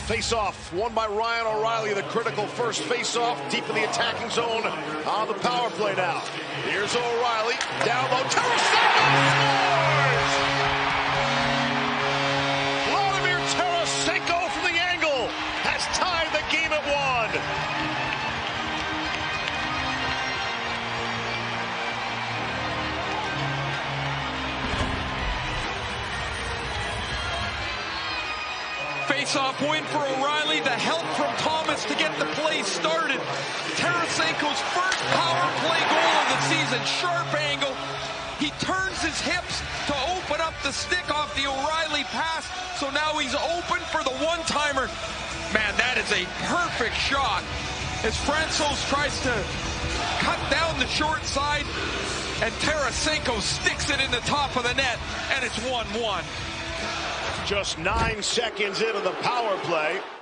Face-off won by Ryan O'Reilly, the critical first face-off deep in the attacking zone on the power play now. Here's O'Reilly, down low, Tarasenko scores! Vladimir Tarasenko from the angle has tied the game at 1. Face-off win for O'Reilly, the help from Thomas to get the play started. Tarasenko's first power play goal of the season, sharp angle. He turns his hips to open up the stick off the O'Reilly pass, so now he's open for the one-timer. Man, that is a perfect shot as Francouz tries to cut down the short side, and Tarasenko sticks it in the top of the net, and it's 1-1. Just 9 seconds into the power play.